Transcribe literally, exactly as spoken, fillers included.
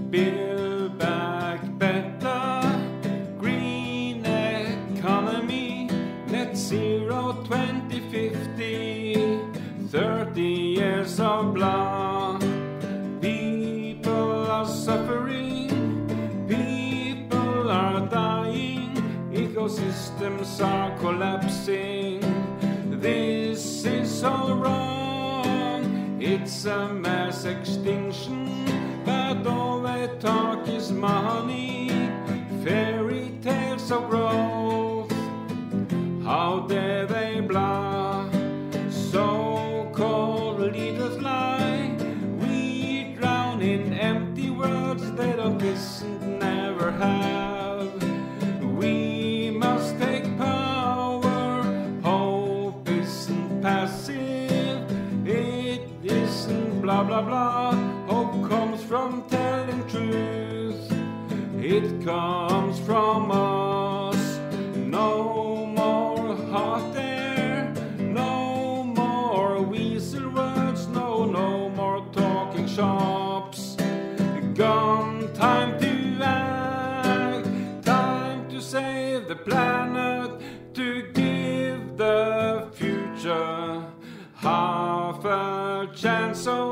Build back better, green economy, net zero twenty fifty, thirty years of blood. People are suffering, people are dying, ecosystems are collapsing. This is all wrong, it's a mass extinction. But all they talk is money, fairy tales of growth. How dare they blah? So-called leaders lie. We drown in empty words they don't listen, never have. We must take power. Hope isn't passive, it isn't blah blah blah. Hope comes from telling truth, it comes from us. No more hot air, no more weasel words, no, no more talking shops. Gone, time to act, time to save the planet, to give the future half a chance. So